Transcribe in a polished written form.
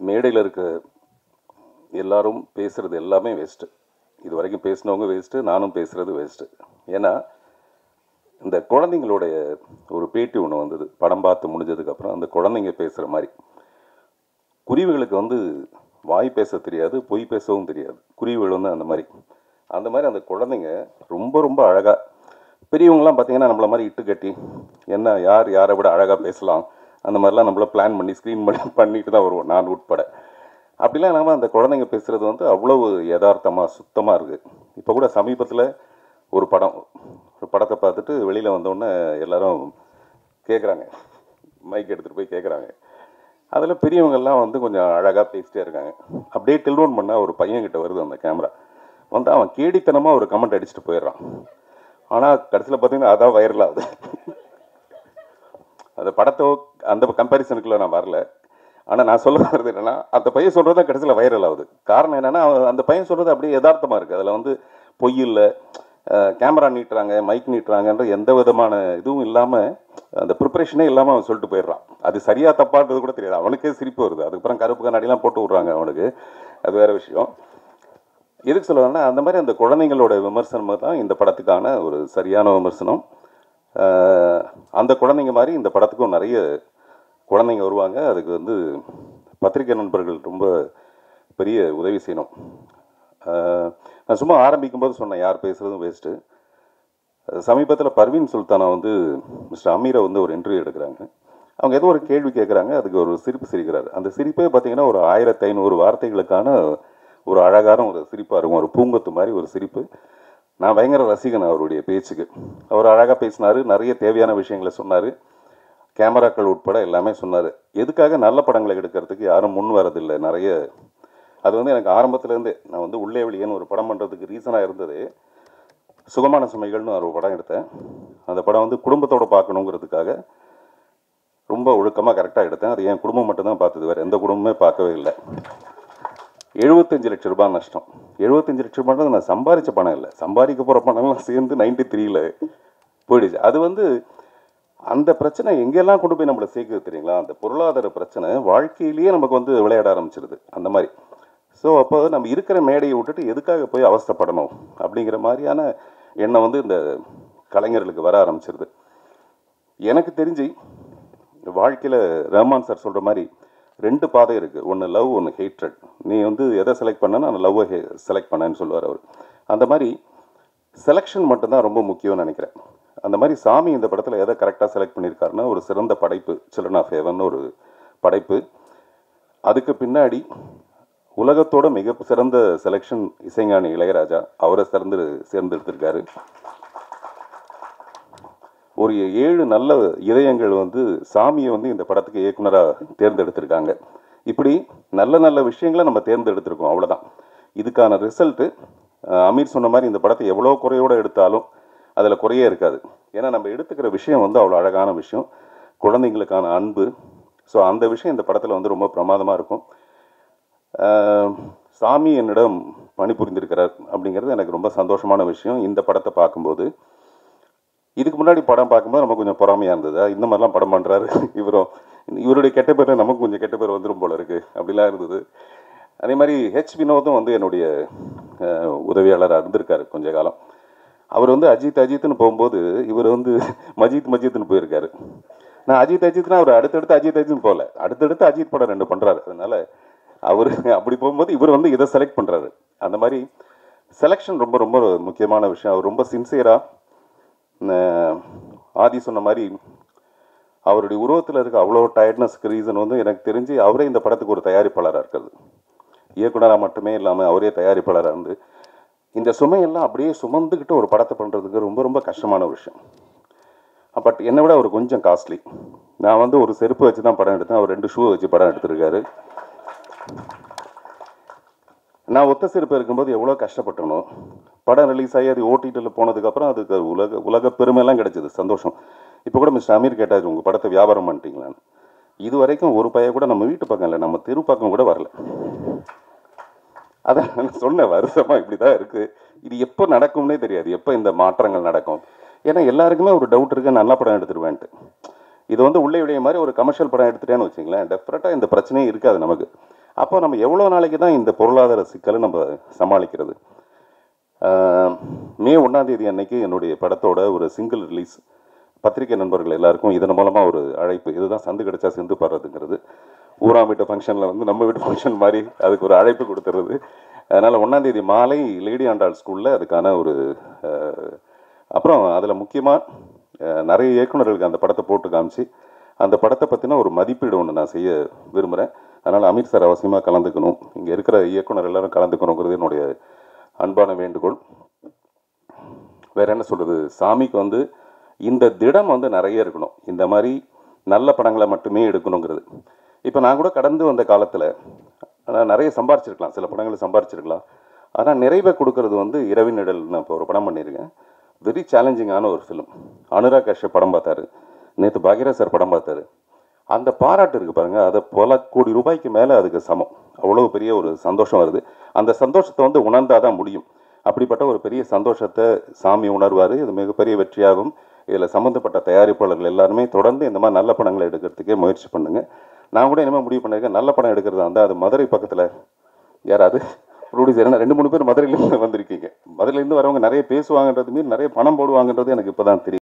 மேடையில் இருக்க எல்லாரும் பேசுகிறது எல்லாமே வேஸ்ட்டு. இது வரைக்கும் பேசினவங்க வேஸ்ட்டு, நானும் பேசுகிறது வேஸ்ட்டு. ஏன்னா இந்த குழந்தைங்களுடைய ஒரு பேட்டி ஒன்று வந்தது, படம் பார்த்து முடிஞ்சதுக்கப்புறம். அந்த குழந்தைங்க பேசுகிற மாதிரி, குருவிகளுக்கு வாய் பேச தெரியாது, பொய் பேசவும் தெரியாது. குருவிகள் அந்த மாதிரி அந்த குழந்தைங்க ரொம்ப ரொம்ப அழகாக, பெரியவங்களாம் பார்த்தீங்கன்னா நம்மளை மாதிரி இட்டு கட்டி என்ன யாரை விட அழகாக பேசலாம் அந்த மாதிரிலாம் நம்மள பிளான் பண்ணி ஸ்க்ரீன் பண்ணிட்டு தான் வருவோம், நான் உட்பட. அப்படிலாம் இல்லாமல் அந்த குழந்தைங்க பேசுகிறது அவ்வளவு யதார்த்தமாக சுத்தமாக இருக்குது. இப்போ கூட சமீபத்தில் ஒரு படத்தை பார்த்துட்டு வெளியில் வந்தோடனே எல்லாரும் கேட்குறாங்க, மைக் எடுத்துகிட்டு போய் கேட்குறாங்க. அதில் பெரியவங்கள்லாம் கொஞ்சம் அழகாக பேசிட்டே இருக்காங்க. அப்படியே டெலிஃபோன் பண்ணால் ஒரு பையன்கிட்ட வருது அந்த கேமரா, அவன் கேடித்தனமாக ஒரு கமெண்ட் அடிச்சுட்டு போயிடுறான். ஆனால் கடைசியில் பார்த்தீங்கன்னா அதான் வைரல் ஆகுது. அந்த படத்தை அந்த கம்பேரிசனுக்குள்ளே நான் வரல. ஆனால் நான் சொல்ல வர்றது என்னென்னா, அந்த பையன் சொல்கிறது தான் கடைசியில் வைரல் ஆகுது. காரணம் என்னென்னா, அந்த பையன் சொல்கிறது அப்படியே யதார்த்தமாக இருக்குது. அதில் பொய் இல்லை, கேமரா நீட்டுறாங்க, மைக் நீட்டுறாங்கன்ற எந்த விதமான இதுவும் இல்லாமல், அந்த ப்ரிப்பரேஷனே இல்லாமல் அவன் சொல்லிட்டு போயிடுறான். அது சரியாக தப்பான்றது கூட தெரியாது, அவனுக்கே சிரிப்பு வருது. அதுக்கப்புறம் கருப்பு கண்ணாடிலாம் போட்டு விட்றாங்க அவனுக்கு, அது வேறு விஷயம். எதுக்கு சொல்லுவாங்கன்னா, அந்த மாதிரி அந்த குழந்தைங்களோட விமர்சனம் தான் இந்த படத்துக்கான ஒரு சரியான விமர்சனம். அந்த குழந்தைங்க மாதிரி இந்த படத்துக்கும் நிறைய குழந்தைங்க வருவாங்க. அதுக்கு பத்திரிகை நண்பர்கள் ரொம்ப பெரிய உதவி செய்யணும். நான் சும்மா ஆரம்பிக்கும்போது சொன்னேன், யார் பேசுகிறதும் வேஸ்ட்டு. சமீபத்தில் பர்வீன் சுல்தானா மிஸ்டர் அமீரை ஒரு இன்டர்வியூ எடுக்கிறாங்க. அவங்க ஏதோ ஒரு கேள்வி கேட்குறாங்க, அதுக்கு ஒரு சிரிப்பு சிரிக்கிறார். அந்த சிரிப்பே பார்த்தீங்கன்னா ஒரு 1500 வார்த்தைகளுக்கான ஒரு அழகான ஒரு சிரிப்பாக இருக்கும், ஒரு பூங்கொத்து மாதிரி ஒரு சிரிப்பு. நான் பயங்கர ரசிகன் அவருடைய பேச்சுக்கு. அவர் அழகாக பேசினார், நிறைய தேவையான விஷயங்களை சொன்னார், கேமராக்கள் உட்பட எல்லாமே சொன்னார். எதுக்காக நல்ல படங்களை எடுக்கிறதுக்கு யாரும் முன் வரதில்லை நிறைய. அது எனக்கு ஆரம்பத்துலேருந்தே, நான் உள்ளே வெளியேன்னு ஒரு படம் பண்ணுறதுக்கு ரீசனாக இருந்தது. சுகமான சுமைகள்னு ஒரு படம் எடுத்தேன். அந்த படம் குடும்பத்தோடு பார்க்கணுங்கிறதுக்காக ரொம்ப ஒழுக்கமாக கரெக்டாக எடுத்தேன். அது என் குடும்பம் மட்டும்தான் பார்த்தது, வேறு எந்த குடும்பமே பார்க்கவே இல்லை. 75 லட்ச ரூபாய் நஷ்டம். 75 லட்ச ரூபாய் நான் சம்பாதிச்ச பணம் இல்லை, சம்பாதிக்க போகிற பணம்லாம் சேர்ந்து 93ல் போயிடுச்சு. அது அந்த பிரச்சனை எங்கெல்லாம் கொண்டு போய் நம்மளை சேர்க்குது தெரியுங்களா? அந்த பொருளாதார பிரச்சனை வாழ்க்கையிலேயே நமக்கு விளையாட ஆரம்பிச்சிருது அந்த மாதிரி. ஸோ அப்போ நம்ம இருக்கிற மேடையை விட்டுட்டு எதுக்காக போய் அவஸ்தைப்படணும் அப்படிங்கிற மாதிரியான எண்ணம் இந்த கலைஞர்களுக்கு வர ஆரம்பிச்சிருது. எனக்கு தெரிஞ்சு வாழ்க்கையில் ரஹ்மான் சார் சொல்கிற மாதிரி 2 பாதை இருக்குது, ஒன்று லவ், ஒன்று ஹேட்ரட். நீ எதை செலக்ட் பண்ணனா அந்த லவ்வை செலக்ட் பண்ணேன்னு சொல்லுவார் அவர். அந்த மாதிரி செலெக்ஷன் மட்டும்தான் ரொம்ப முக்கியம்னு நினைக்கிறேன். அந்த மாதிரி சாமி இந்த படத்தில் எதை கரெக்டாக செலக்ட் பண்ணியிருக்காருன்னா, ஒரு சிறந்த படைப்பு, சில்ட்ரன் ஆஃப் ஹெவன் ஒரு படைப்பு. அதுக்கு பின்னாடி உலகத்தோட மிக சிறந்த செலெக்ஷன் இசைஞானி இளையராஜா, அவரை சேர்ந்தெடுத்திருக்காரு. ஒரு 7 நல்ல இதயங்கள் சாமியை இந்த படத்துக்கு இயக்குனராக தேர்ந்தெடுத்திருக்காங்க. இப்படி நல்ல நல்ல விஷயங்களை நம்ம தேர்ந்தெடுத்திருக்கோம், அவ்வளோதான். இதுக்கான ரிசல்ட்டு அமீர் சொன்ன மாதிரி இந்த படத்தை எவ்வளோ குறையோடு எடுத்தாலும் அதில் குறையே இருக்காது. ஏன்னா நம்ம எடுத்துக்கிற விஷயம் அவ்வளோ அழகான விஷயம், குழந்தைங்களுக்கான அன்பு. ஸோ அந்த விஷயம் இந்த படத்தில் ரொம்ப பிரமாதமாக இருக்கும். சாமி என்னிடம் பணிபுரிந்திருக்கிறார் அப்படிங்கிறது எனக்கு ரொம்ப சந்தோஷமான விஷயம். இந்த படத்தை பார்க்கும்போது, இதுக்கு முன்னாடி படம் பார்க்கும்போது நமக்கு கொஞ்சம் பொறாமையாக இருந்தது, இந்த மாதிரிலாம் படம் பண்ணுறாரு இவருடைய கெட்ட பேர் நமக்கு கொஞ்சம் கெட்ட பேர் வந்துடும் போல இருக்குது அப்படிலாம் இருந்தது. அதே மாதிரி வினோத்தும் என்னுடைய உதவியாளராக இருந்திருக்காரு கொஞ்ச காலம். அவர் அஜித்னு போகும்போது இவர் மஜித்னு போயிருக்காரு. நான் அஜித்னா அவர் அடுத்தடுத்து அஜித்னு போகல, அடுத்தடுத்து அஜித் படம் 2 பண்ணுறாரு. அதனால் அவர் அப்படி போகும்போது இவர் இதை செலக்ட் பண்ணுறாரு. அந்த மாதிரி செலெக்ஷன் ரொம்ப ரொம்ப முக்கியமான விஷயம். அவர் ரொம்ப சின்சியராக, ஆதி சொன்ன மாதிரி அவருடைய உருவத்தில் இருக்க அவ்வளோ டயர்ட்னஸ்க்கு ரீசன் எனக்கு தெரிஞ்சு அவரே இந்த படத்துக்கு ஒரு தயாரிப்பாளராக இருக்கிறது. இயக்குனராக மட்டுமே இல்லாமல் அவரே தயாரிப்பாளராக இருந்து இந்த சுமையெல்லாம் அப்படியே சுமந்துக்கிட்டு ஒரு படத்தை பண்ணுறதுக்கு ரொம்ப ரொம்ப கஷ்டமான விஷயம். பட் என்னை விட அவர் கொஞ்சம் காஸ்ட்லி. நான் ஒரு செருப்பு வச்சு தான் படம் எடுத்தேன், அவர் 2 ஷூ வச்சு படம் எடுத்திருக்காரு. நான் ஒத்த செருப்பு இருக்கும்போது எவ்வளோ கஷ்டப்பட்டனோ, படம் ரிலீஸ் ஆகி அது ஓடிடியில் போனதுக்கப்புறம் அதுக்கு உலக பெருமையெல்லாம் கிடைச்சிது, சந்தோஷம். இப்போ கூட மிஸ்டர் அமீர் கேட்டார், உங்கள் படத்தை வியாபாரம் பண்ணிட்டீங்களான்னு. இது வரைக்கும் ஒரு பையன் கூட நம்ம வீட்டு பக்கம் இல்லை, நம்ம தெரு பக்கம் கூட வரல. அதான் நான் சொன்னேன், வருஷமாக இப்படி தான் இருக்குது. இது எப்போ நடக்கும்னே தெரியாது, எப்போ இந்த மாற்றங்கள் நடக்கும். ஏன்னா எல்லாருக்குமே ஒரு டவுட் இருக்குது, நல்ல படம் எடுத்துருவேன்ட்டு. இது உள்ளே விடைய மாதிரி ஒரு கமர்ஷியல் படம் எடுத்துட்டேன்னு வச்சிங்களேன், டெஃபினட்டாக இந்த பிரச்சனையே இருக்காது நமக்கு. அப்போ நம்ம எவ்வளோ நாளைக்கு தான் இந்த பொருளாதார சிக்கலை நம்ம சமாளிக்கிறது? மே 1 அன்னைக்கு என்னுடைய படத்தோட ஒரு சிங்கிள் ரிலீஸ். பத்திரிகை நண்பர்கள் எல்லாருக்கும் இதன் மூலமாக ஒரு அழைப்பு. இதுதான் சந்து கிடைச்சா சிந்து பாடுறதுங்கிறது. ஊராம் வீட்டு ஃபங்க்ஷனில் வந்து நம்ம வீட்டு ஃபங்க்ஷன் மாதிரி அதுக்கு ஒரு அழைப்பு கொடுத்துறது. அதனால் 1 மாலை லேடி ஆண்டாள் ஸ்கூலில் அதுக்கான ஒரு அப்புறம் அதில் முக்கியமாக நிறைய இயக்குநர்களுக்கு அந்த படத்தை போட்டு காமிச்சு அந்த படத்தை பற்றின ஒரு மதிப்பீடு ஒன்று நான் செய்ய விரும்புகிறேன். அதனால் அமீர் சார் அவசியமாக கலந்துக்கணும், இங்கே இருக்கிற இயக்குனர் எல்லாரும் கலந்துக்கணுங்கிறது என்னுடைய அன்பான வேண்டுகோள். வேறு என்ன சொல்கிறது, சாமிக்கு வந்து இந்த திடம் வந்து நிறைய இருக்கணும், இந்த மாதிரி நல்ல படங்களை மட்டுமே எடுக்கணுங்கிறது. இப்போ நான் கூட கடந்து வந்த காலத்தில் நிறைய சம்பாரிச்சிருக்கலாம், சில படங்களை சம்பாரிச்சிருக்கலாம். ஆனால் நிறைவை கொடுக்கறது வந்து இரவின் நிழல். நான் இப்போ ஒரு படம் பண்ணியிருக்கேன், வெரி சேலஞ்சிங்கான ஒரு ஃபிலிம். அனுராக் கஷ்யப் படம் பார்த்தாரு, நேற்று பாக்யராஜ் சார் படம் பார்த்தாரு. அந்த பாராட்டு இருக்குது பாருங்கள், அதை பல கோடி ரூபாய்க்கு மேலே அதுக்கு சமம். அவ்வளோ பெரிய ஒரு சந்தோஷம் வருது. அந்த சந்தோஷத்தை வந்து உணர்ந்தால் தான் முடியும். அப்படிப்பட்ட ஒரு பெரிய சந்தோஷத்தை சாமி உணர்வார். இது மிகப்பெரிய வெற்றியாகும். இதில் சம்மந்தப்பட்ட தயாரிப்பாளர்கள் எல்லாருமே தொடர்ந்து இந்த மாதிரி நல்ல படங்களை எடுக்கிறதுக்கே முயற்சி பண்ணுங்கள். நான் கூட இனிமேல் முடிவு பண்ணியிருக்கேன், நல்ல படம் எடுக்கிறதா இருந்தால் அது மதுரை பக்கத்தில் யாராவது ப்ரொடியூசர், ஏன்னா 2-3 பேர் மதுரையிலேருந்து வந்திருக்கீங்க. மதுரையிலேருந்து வரவங்க நிறைய பேசுவாங்கன்றது மீறி நிறைய பணம் போடுவாங்கன்றது எனக்கு இப்போ தான் தெரியும்.